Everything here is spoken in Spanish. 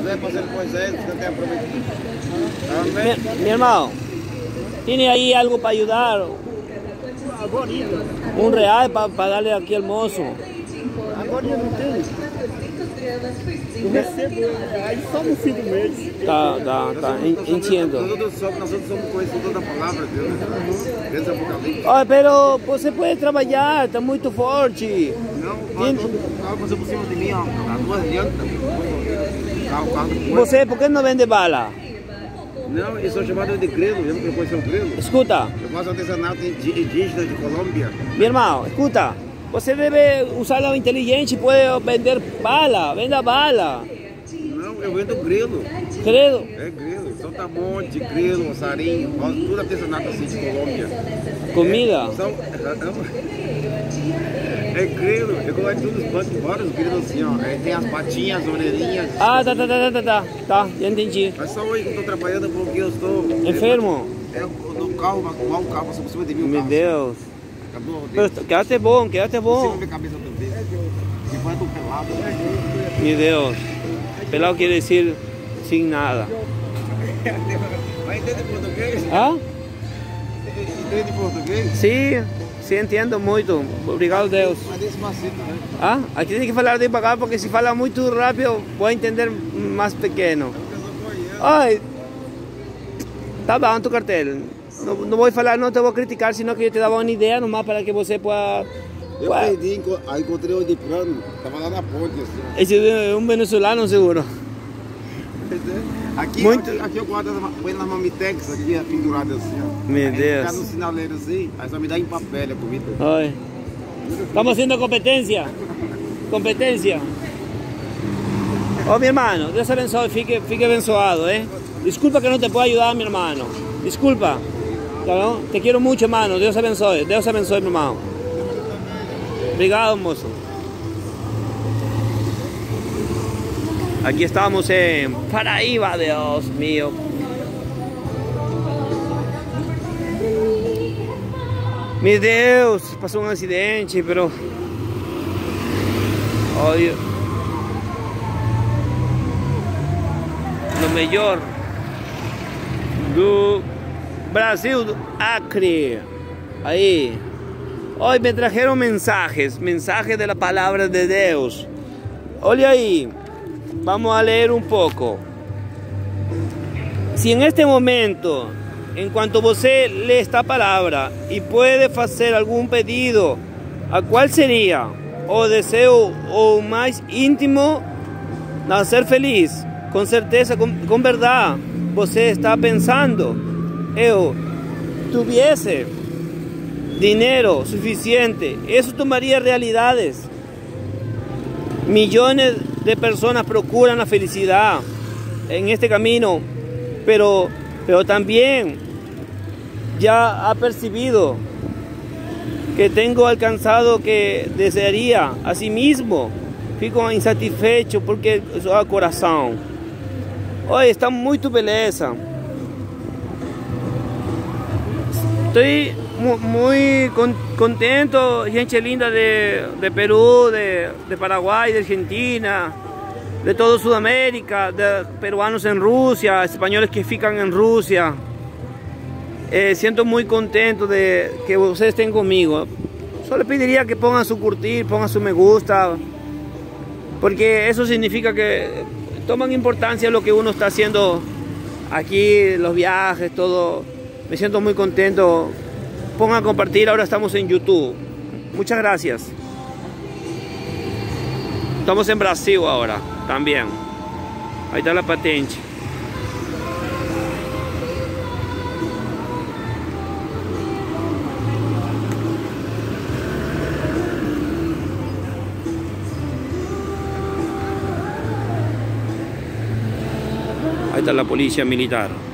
José para ser Moisés, usted te ha prometido. Mi hermano, ¿tiene ahí algo para ayudar? Un real para darle aquí al mozo. Agora eu não tenho. Eu recebo aí só no fim do mês. Entiendo. Nós somos conhecedores da palavra de Deus. Desde o Apocalipse. Oh, pero você pode trabalhar, está muito forte. Não, carro passou por cima de mim, ó. As duas llantas. Carro. Você, por que não vende bala? Não, eu sou chamado de grilo, eu não conheço o grilo. Escuta. Eu faço artesanato indígena de Colômbia. Mi irmão, escuta. Você deve usar o inteligente, pode vender bala, venda bala. Não, eu vendo grilo. Credo? É grilo, saltamonte, grilo, sarinho, tudo artesanato assim de Colômbia. Comida? É grilo, eu gosto de todos os vários grilos assim, ó. Tem as patinhas, as orelhinhas. Ah, tá, já entendi. Mas só hoje que eu tô trabalhando porque eu estou... Enfermo? No carro, mal o carro, passou por cima de mim. Meu Deus. Acabou. Quedaste bom. Por cima da minha cabeça também. Depois eu tô pelado. Meu Deus. Pelado quer dizer sem nada. Mas entende português? Ah? Entende português? Sim, entendo muito. Obrigado, Deus. Mas despacito, né? Ah? Aqui tem que falar devagar porque se fala muito rápido vou entender mais pequeno. Ai, tá bom tu cartel. Não vou falar, não te vou criticar, senão que eu te dava uma ideia nomás para que você possa... Eu perdi, aí encontrei o de plano, tava lá na ponte assim. Esse é um venezuelano seguro. Aqui eu guardo nas mamitex aqui, pendurada assim, ó. Meu Deus. Ficar no sinaleiro assim, aí só me dá em papel a comida. Oi. Estamos haciendo competencia. Oh, mi hermano, Dios abençoe, fique abençoado, Disculpa que no te puedo ayudar, mi hermano. Disculpa. ¿Claro? Te quiero mucho, hermano. Dios abençoe, mi hermano. Obrigado, mozo. Aquí estamos en Paraíba, Dios mío. Meu Deus, passou um acidente, pero... Olha... No melhor... do Brasil, do Acre. Aí... Hoy me trajeron mensajes de la palabra de Dios. Olha aí... Vamos a leer un poco. Si en este momento... En cuanto você lee esta palabra y puede hacer algún pedido, ¿a cuál sería? O deseo o más íntimo, a ser feliz, con certeza, con verdad, você está pensando, eu tuviese dinero suficiente, eso tomaría realidades. Millones de personas procuran la felicidad en este camino, pero también ya ha percibido que tengo alcanzado que desearía a sí mismo. Fico insatisfecho porque soy corazón. Hoy está muy beleza. Estoy muy contento, gente linda de Perú, de Paraguay, de Argentina, de toda Sudamérica, de peruanos en Rusia, españoles que fican en Rusia. Siento muy contento de que ustedes estén conmigo. Solo pediría que pongan su curtir, pongan su me gusta, porque eso significa que toman importancia lo que uno está haciendo aquí, los viajes, todo. Me siento muy contento. Pongan a compartir, ahora estamos en YouTube. Muchas gracias. Estamos en Brasil ahora, también. Ahí está la patente. Ahí está la policía militar.